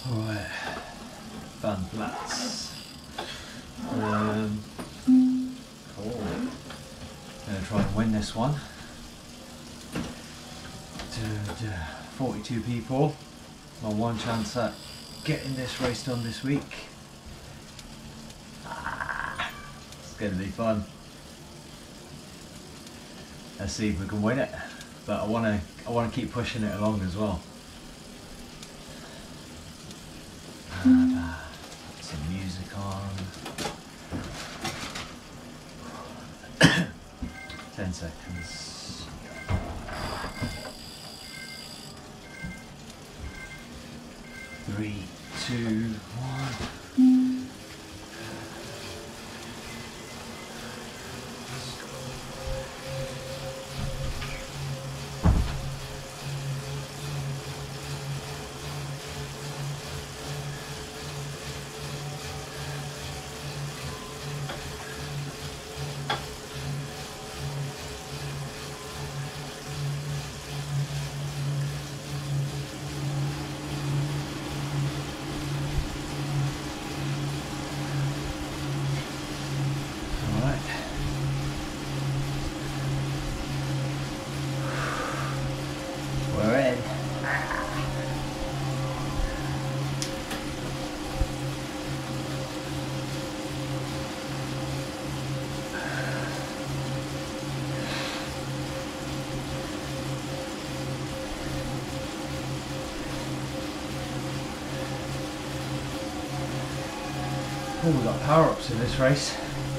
Alright, Van Flats. Cool. Gonna try and win this one. 42 people. My one chance at getting this race done this week. It's gonna be fun. Let's see if we can win it. But I wanna keep pushing it along as well. Some music on. 10 seconds. 3, 2, 1. We're in. Oh, we've got power-ups in this race.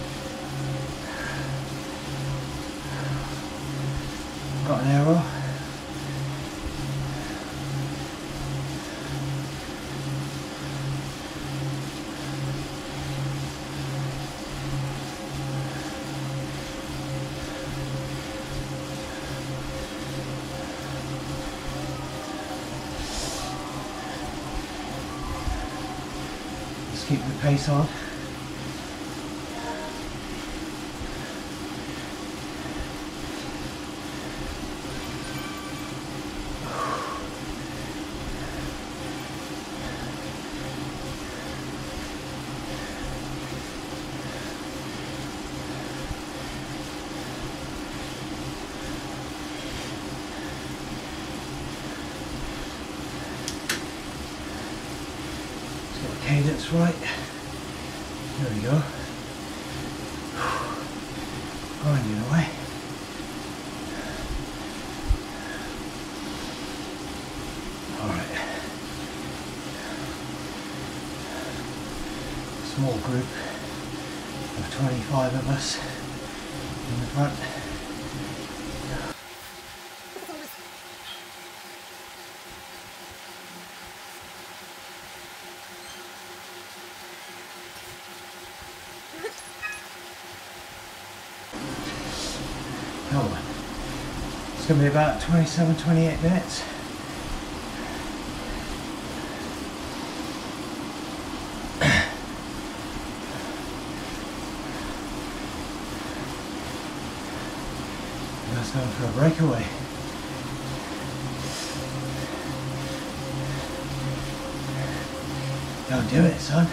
Got an arrow. Just keep the pace on. Cadence right. There we go. Grinding away. Alright. Small group of 25 of us in the front. It's going to be about 27-28 minutes. Let's go for a breakaway. Don't do it, son.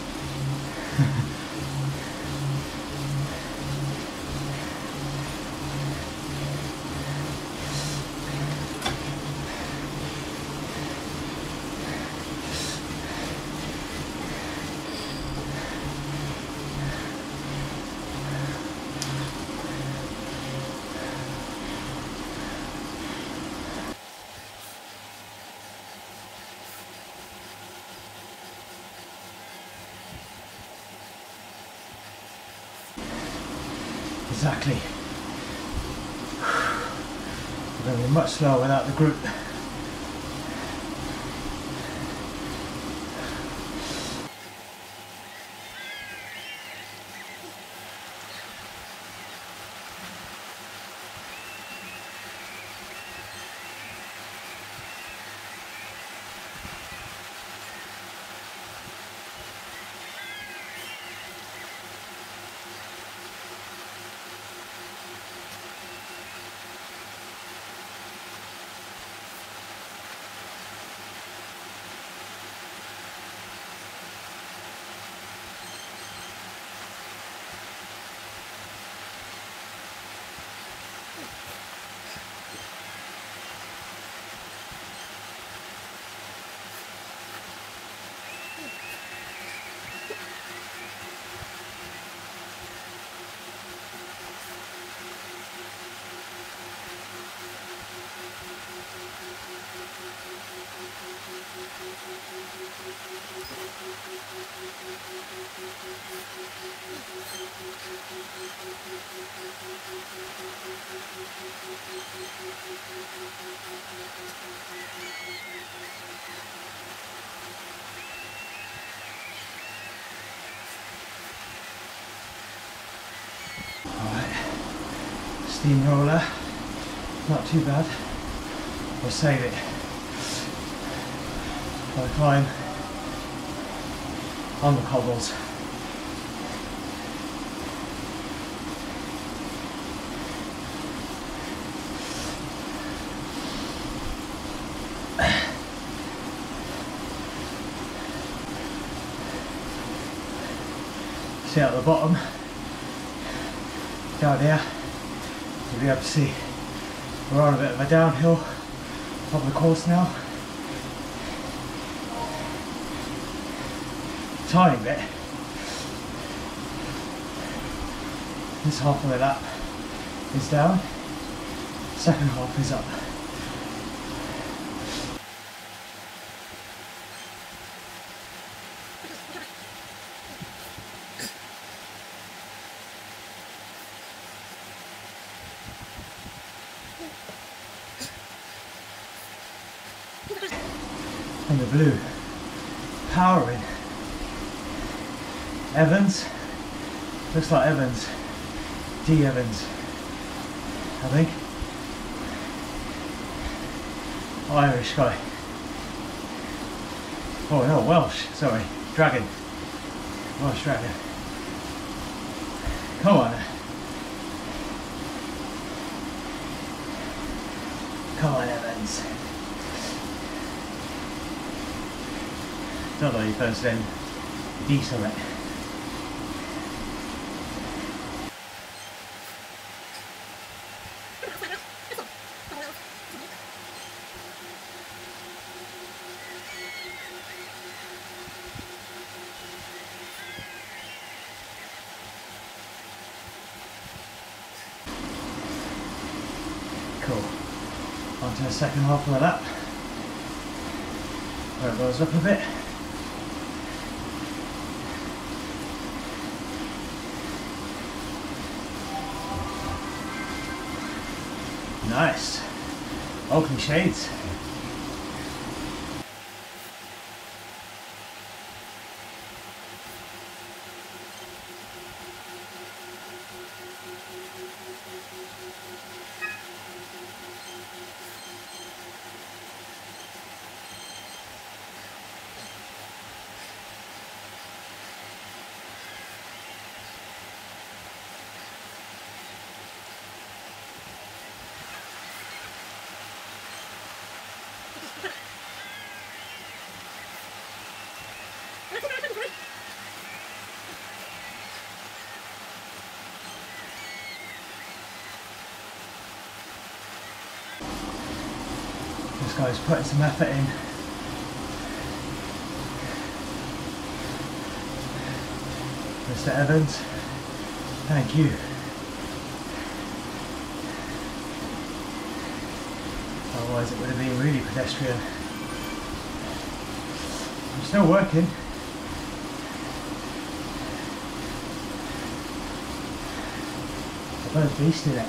Exactly. We're going to be much slower without the group. steamroller, not too bad. We'll save it. I'll climb on the cobbles. See at the bottom, down here, you'll be able to see we're on a bit of a downhill of the course now. Tiny bit. This half of the lap is down, second half is up. And the blue powering Evans, looks like Evans, D Evans, I think, Irish guy, oh no, Welsh, sorry, Dragon, Welsh Dragon, come on, come on Evans. Don't know your first name, diesel it. Cool. On to the second half of the lap. Where it goes up a bit. Nice. Oakley shades. This guy's putting some effort in. Mr. Evans, thank you. Otherwise it would have been really pedestrian. I'm still working. The bird's beast in it.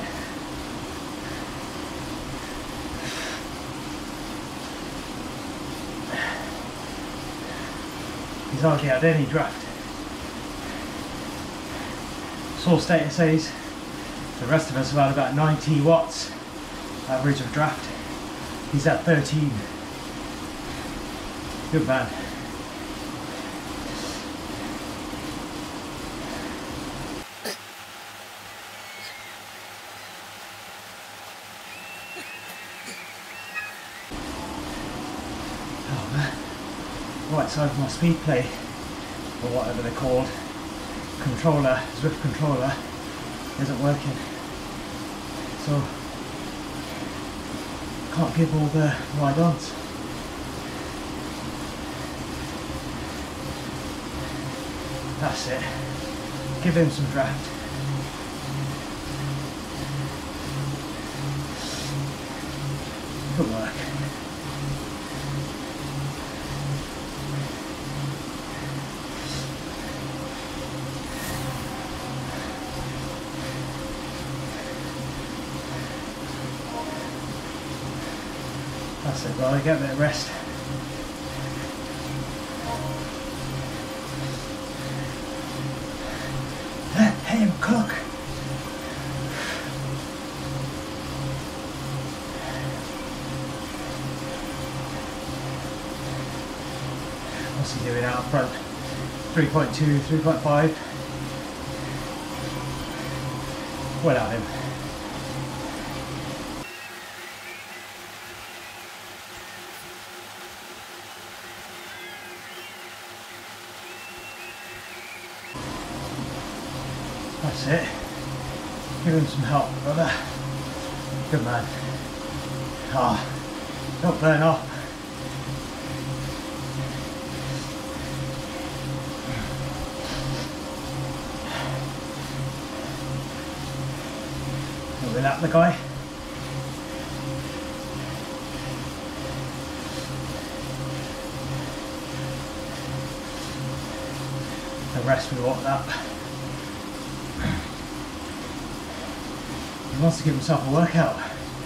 He's hardly had any draft. Source data says the rest of us have had about 90 watts average of draft. He's at 13. Good man. Oh man. Right side of my speed play, or whatever they're called, controller, Zwift controller, isn't working. So can't give all the ride-ons. That's it. Give him some draft. Good work. That's it, brother. Get a bit of rest. Hey, cook. What's he doing out front? 3.2, 3.5. Well at him. That's it. Give him some help, brother. Good man. Ah, don't burn off. Will lap the guy. The rest we want that. He wants to give himself a workout.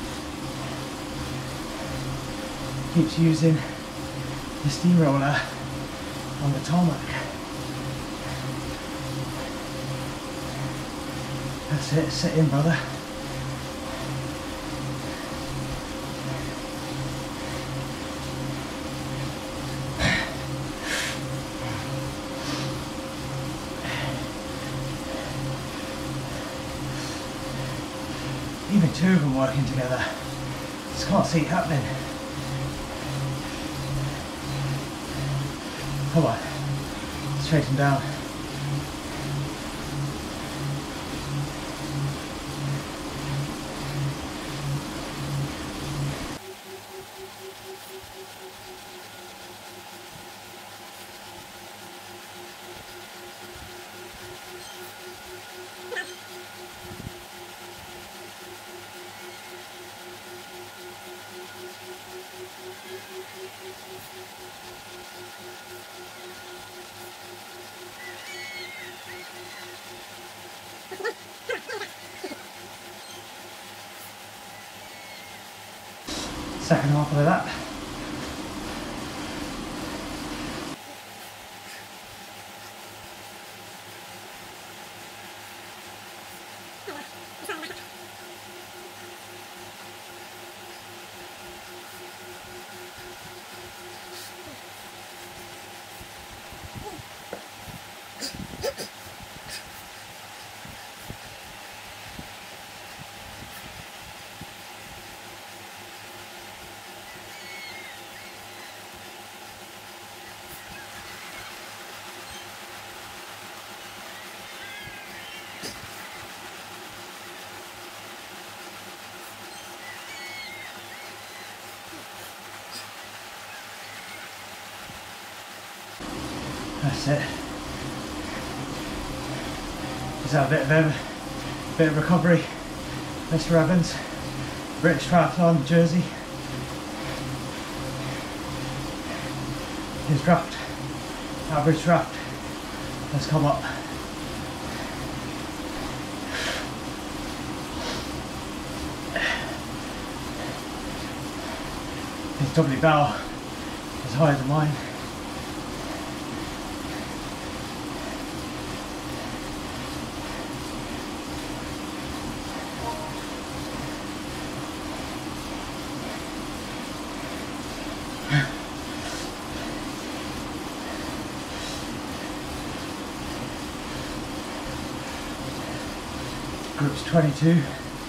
Keeps using the steamroller on the tarmac. That's it, sit in, brother. Even two of them working together. Just can't see it happening. Come on, let's chase him down. Second half of that. That's it. Just have a bit of recovery. Mr. Evans, British Triathlon jersey. His draft, average draft, has come up. His W bow is higher than mine. Group's 22.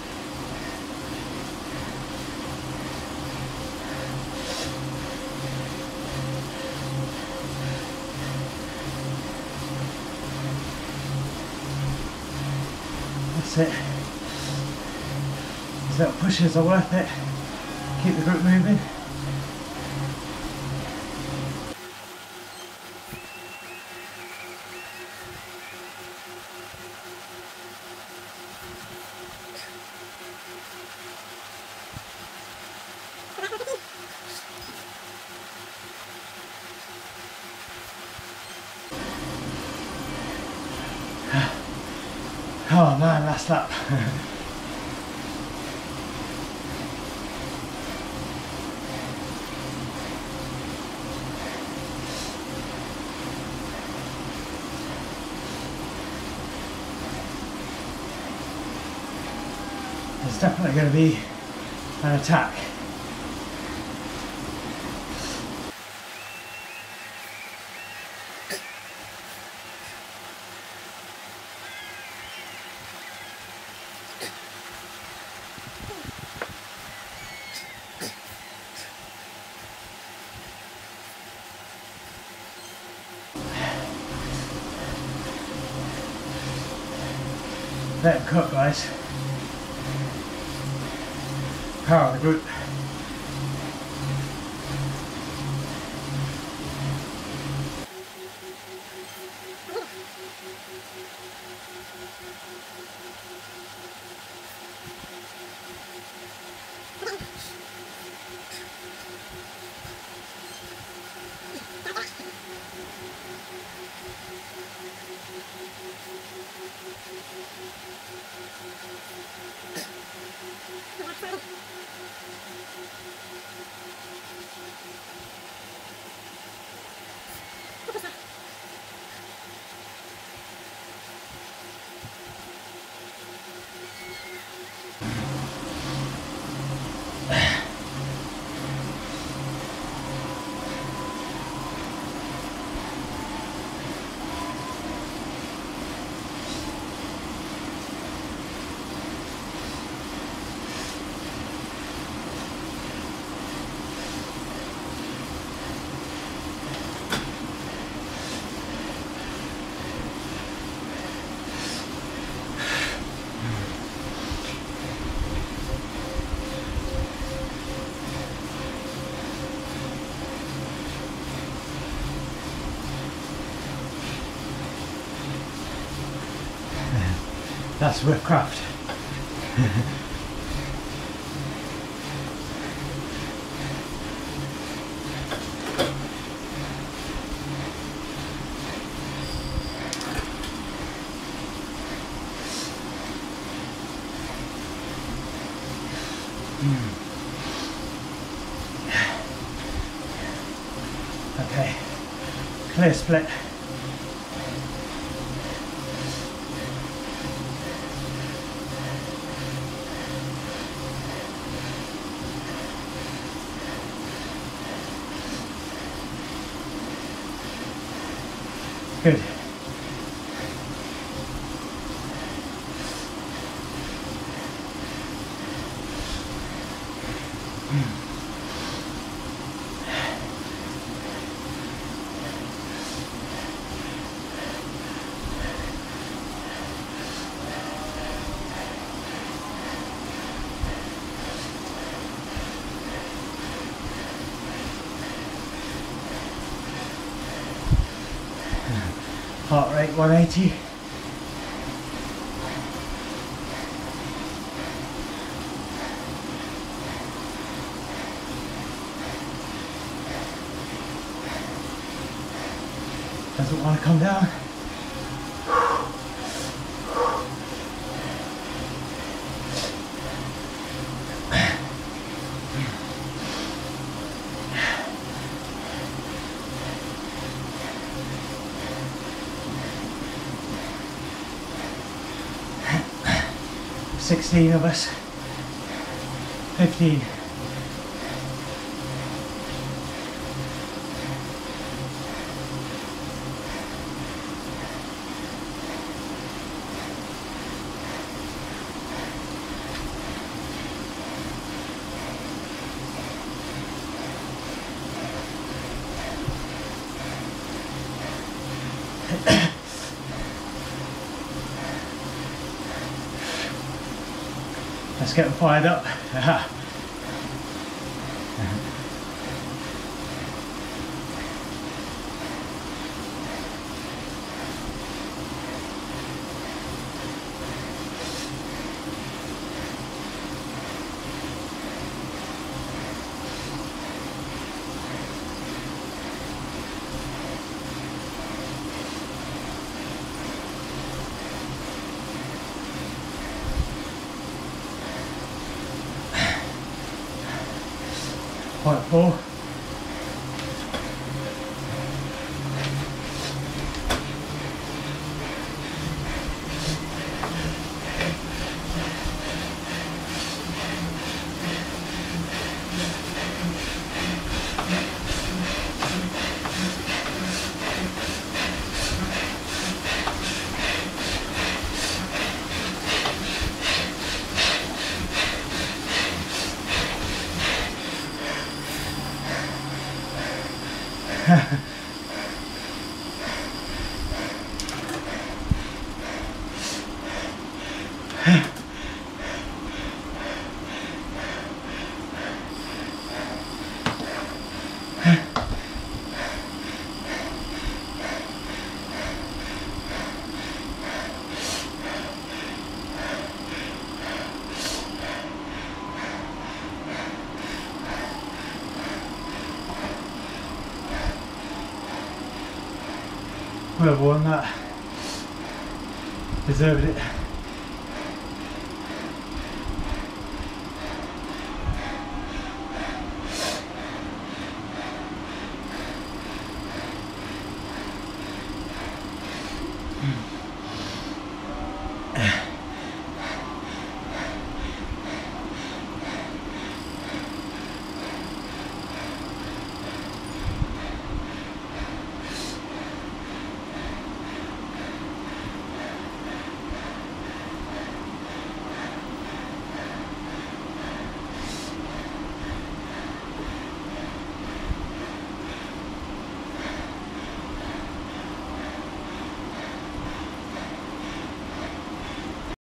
That's it. These little pushes are worth it. Keep the group moving. Oh man, last lap. There's definitely going to be an attack. Let them cook, guys. Power of the group. That's Zwift craft. Okay, clear split. Good. Heart rate 180. Doesn't want to come down. Sixteen of us. 15. Let's get them fired up. Point 4. whoever won that deserved it.